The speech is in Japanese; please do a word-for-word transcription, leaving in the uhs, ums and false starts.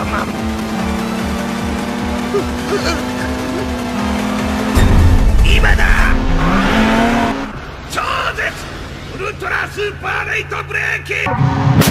今だ。超絶ウルトラスーパーレイトブレーキ。